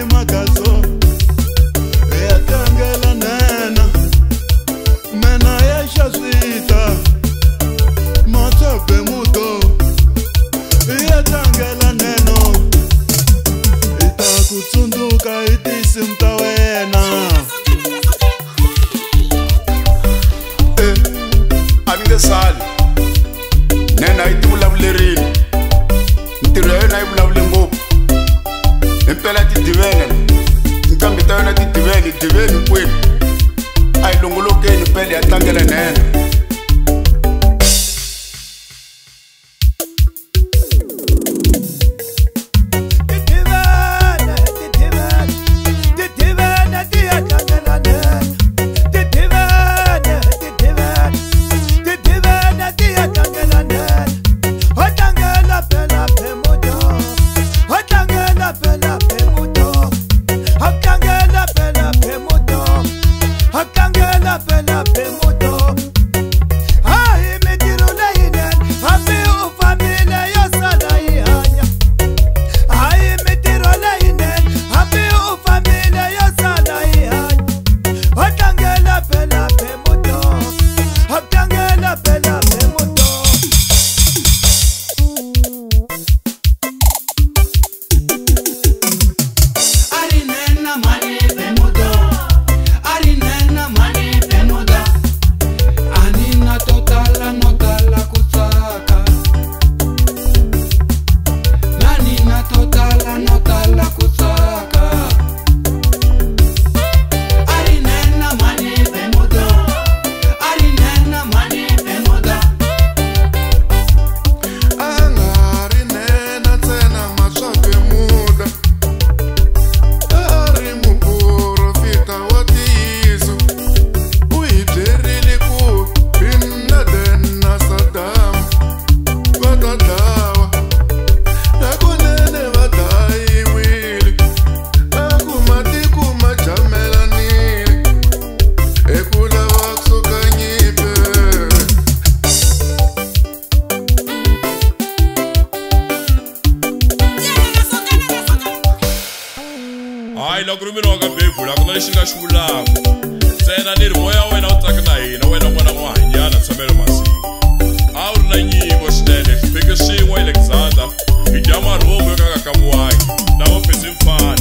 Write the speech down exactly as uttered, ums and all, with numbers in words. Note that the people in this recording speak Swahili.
magazo ya tangela nena mena ya shasita matobe mudo ya tangela neno itakutunduka itisimta wena eh abinge sali nena itivulavuleriwe ntirho ya yona yi vulavule ngopfu impela ti divene nkambi ta yona ti divene divene kwini a yi longolokeni pele ya tlangela nena Ai la kurumino ka bebula kuna leshinga shula tsena ni moya wena u tsaka hina wena n'wana wa hanyana tshamela masiku a wu ri na nyimbo swinene xipeke xin'we Alexander hi dya marhumo yo ka ka kamuwangi lava fese mfana